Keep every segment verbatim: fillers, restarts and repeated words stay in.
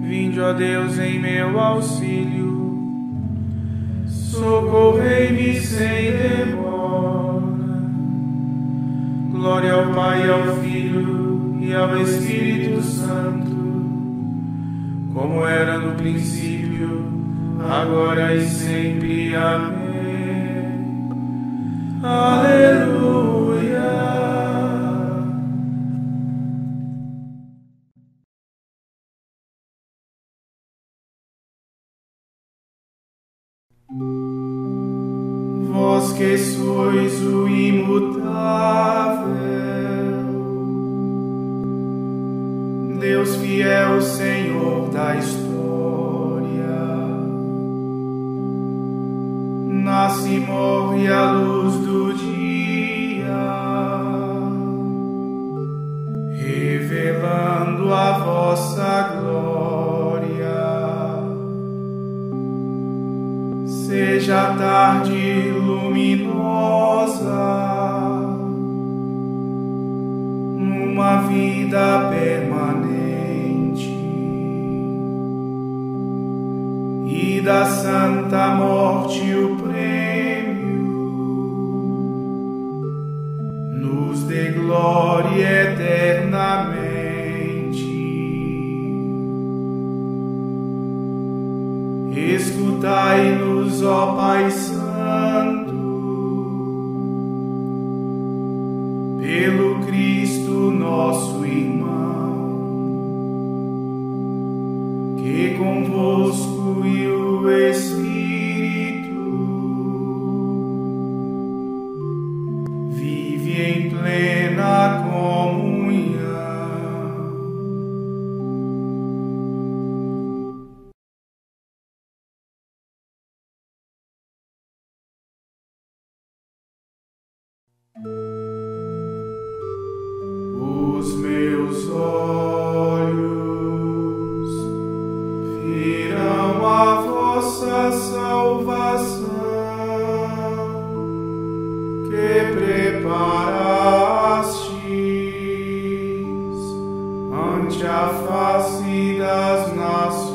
Vinde, ó Deus, em meu auxílio, socorrei-me sem demora. Glória ao Pai, ao Filho e ao Espírito Santo, como era no princípio, agora e sempre. Amém. Aleluia. Vós que sois o imutável, Deus fiel, Senhor da história, nasce e morre à luz do dia, revelando a vossa glória. Seja a tarde luminosa, numa vida permanente, e da santa morte o prêmio, nos dê glória eternamente. Escutai-nos, ó Pai Santo, pelo Cristo nosso irmão, que convosco e o Espírito vive em plena comunhão. Os meus olhos viram a vossa salvação, que preparastes ante a face das nações.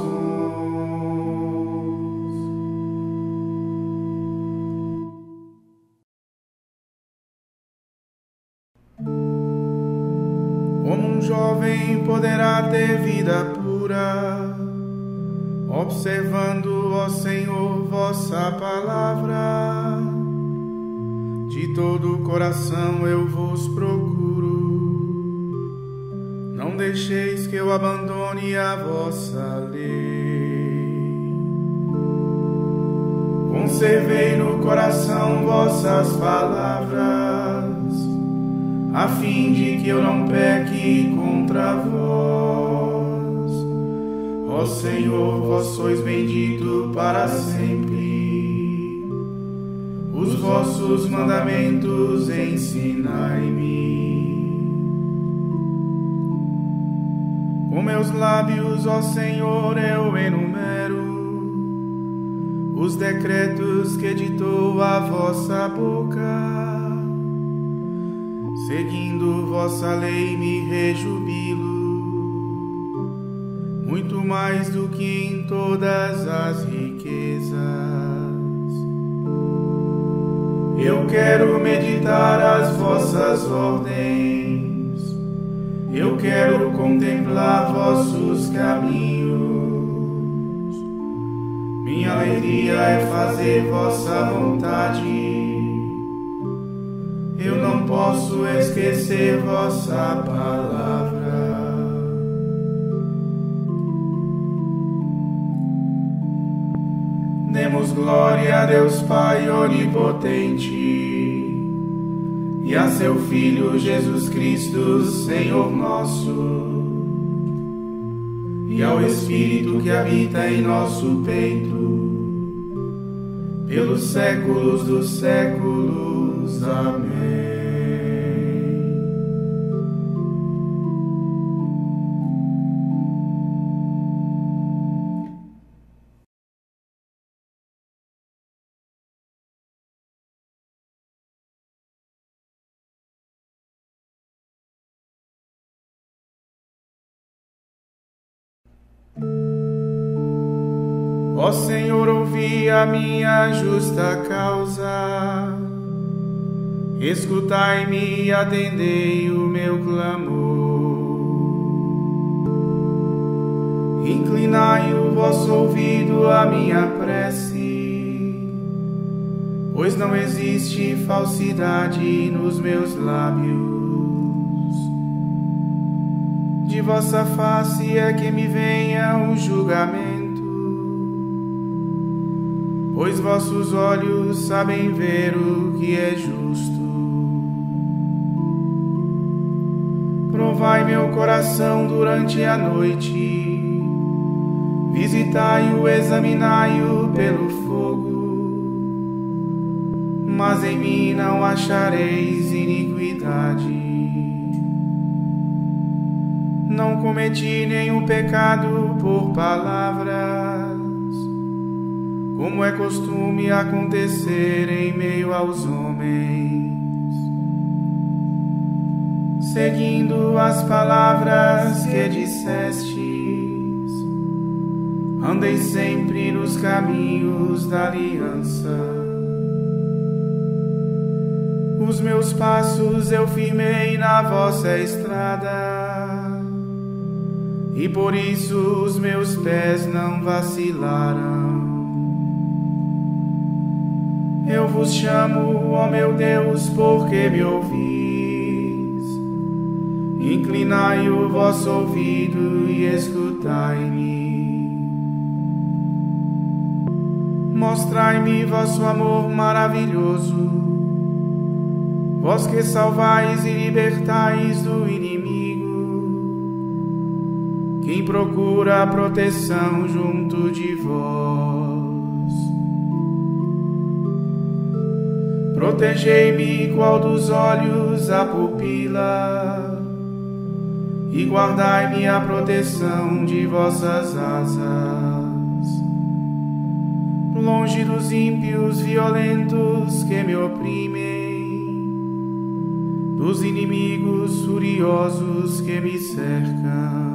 Como um jovem poderá ter vida pura, observando, ó Senhor, vossa palavra? De todo o coração eu vos procuro. Não deixeis que eu abandone a vossa lei. Conservei no coração vossas palavras, a fim de que eu não peque contra vós. Ó Senhor, vós sois bendito para sempre. Os vossos mandamentos ensinai-me. Com meus lábios, ó Senhor, eu enumero os decretos que ditou a vossa boca. Seguindo vossa lei me rejubilo, muito mais do que em todas as riquezas. Eu quero meditar as vossas ordens, eu quero contemplar vossos caminhos. Minha alegria é fazer vossa vontade, eu não posso esquecer vossa palavra. Demos glória a Deus Pai onipotente e a seu Filho Jesus Cristo, Senhor nosso, e ao Espírito que habita em nosso peito, pelos séculos dos séculos. Amém. Ó Senhor, ouvi a minha justa causa, escutai-me e atendei o meu clamor. Inclinai o vosso ouvido à minha prece, pois não existe falsidade nos meus lábios. De vossa face é que me venha o julgamento, pois vossos olhos sabem ver o que é justo. Provai meu coração durante a noite, visitai-o, examinai-o pelo fogo, mas em mim não achareis iniquidade. Não cometi nenhum pecado por palavras, como é costume acontecer em meio aos homens. Seguindo as palavras que dissestes, andei sempre nos caminhos da aliança. Os meus passos eu firmei na vossa estrada, e por isso os meus pés não vacilaram. Eu vos chamo, ó meu Deus, porque me ouvis. Inclinai o vosso ouvido e escutai-me. Mostrai-me vosso amor maravilhoso, vós que salvais e libertais do inimigo. Quem procura a proteção junto de vós. Protegei-me qual dos olhos a pupila, e guardai-me a proteção de vossas asas. Longe dos ímpios violentos que me oprimem, dos inimigos furiosos que me cercam.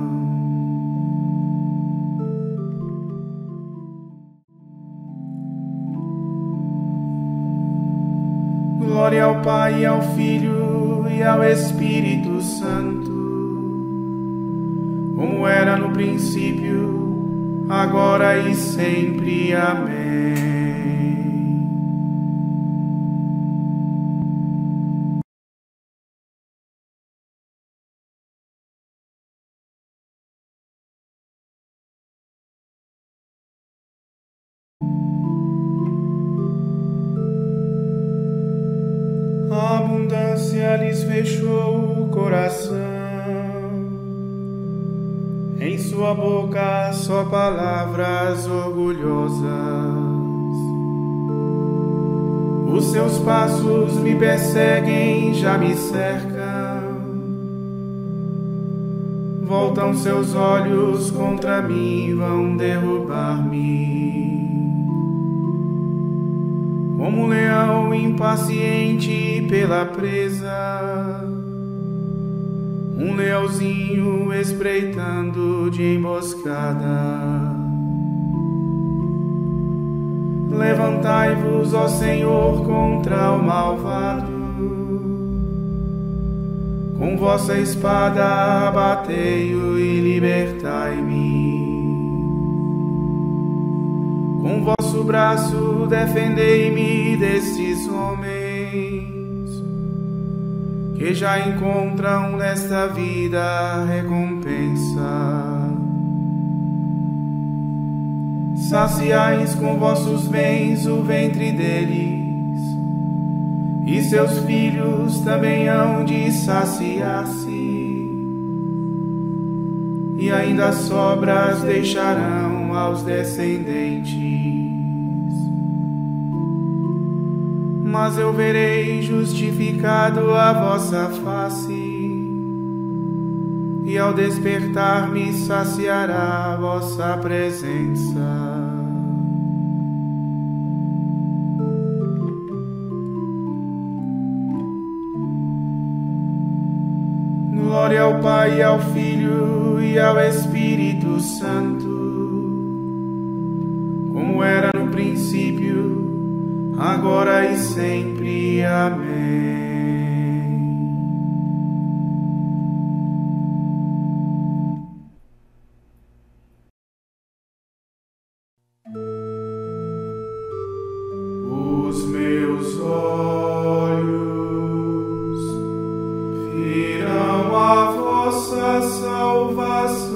Glória ao Pai, ao Filho e ao Espírito Santo, como era no princípio, agora e sempre. Amém. A abundância lhes fechou o coração, em sua boca só palavras orgulhosas. Os seus passos me perseguem, já me cercam, voltam seus olhos contra mim, vão derrubar-me. Como um leão impaciente pela presa, um leãozinho espreitando de emboscada. Levantai-vos, ó Senhor, contra o malvado, com vossa espada abatei-o e libertai-me. Com vosso braço defendei-me destes homens, que já encontram nesta vida recompensa. Saciais com vossos bens o ventre deles, e seus filhos também hão de saciar-se, e ainda sobras deixarão aos descendentes. Mas eu verei justificado a vossa face, e ao despertar me saciará a vossa presença. Glória ao Pai, ao Filho e ao Espírito Santo, agora e sempre. Amém. Os meus olhos viram a vossa salvação,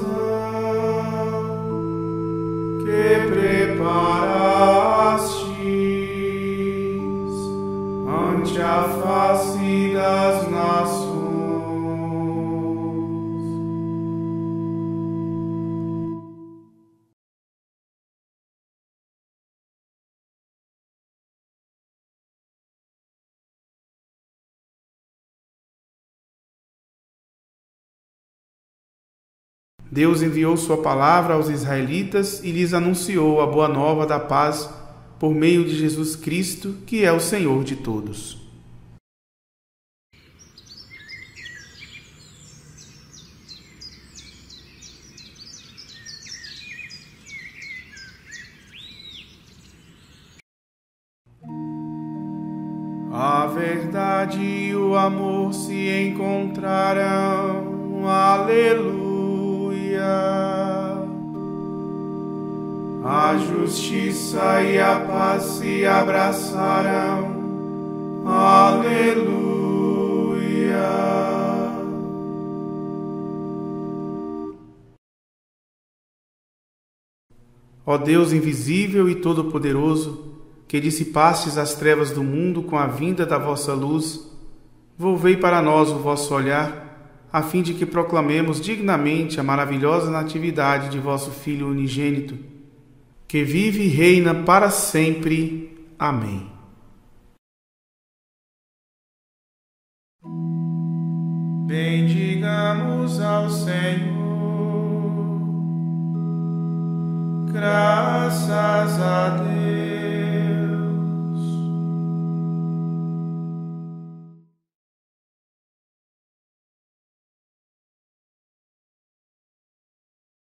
que preparastes ante a face das nações. Deus enviou sua palavra aos israelitas e lhes anunciou a boa nova da paz por meio de Jesus Cristo, que é o Senhor de todos. A verdade e o amor se encontraram. Aleluia. A justiça e a paz se abraçaram. Aleluia. Ó Deus invisível e todo-poderoso, que dissipastes as trevas do mundo com a vinda da vossa luz, volvei para nós o vosso olhar, a fim de que proclamemos dignamente a maravilhosa natividade de vosso Filho unigênito, que vive e reina para sempre. Amém. Bendigamos ao Senhor. Graças a Deus.